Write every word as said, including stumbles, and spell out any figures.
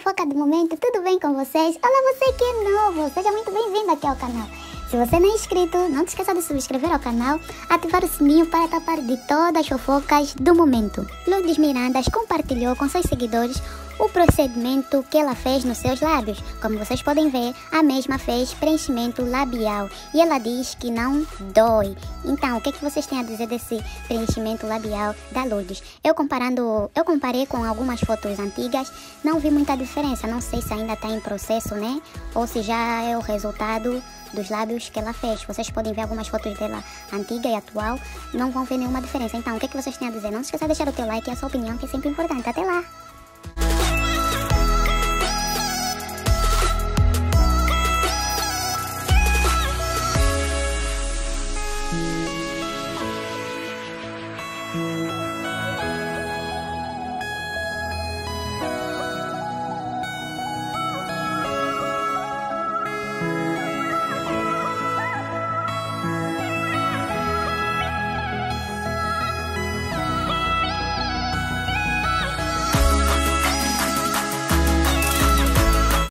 fofoca do momento, tudo bem com vocês? Olá, você que é novo, seja muito bem-vindo aqui ao canal. Se você não é inscrito, não te esqueça de se inscrever ao canal, ativar o sininho para estar par de todas as fofocas do momento. Lourdes Mirandas compartilhou com seus seguidores o procedimento que ela fez nos seus lábios. Como vocês podem ver, a mesma fez preenchimento labial e ela diz que não dói. Então, o que, é que vocês têm a dizer desse preenchimento labial da Lourdes? Eu comparando, eu comparei com algumas fotos antigas, não vi muita diferença. Não sei se ainda está em processo, né? Ou se já é o resultado dos lábios que ela fez. Vocês podem ver algumas fotos dela antiga e atual, não vão ver nenhuma diferença. Então, o que, é que vocês têm a dizer? Não se esqueça de deixar o teu like e a sua opinião, que é sempre importante. Até lá!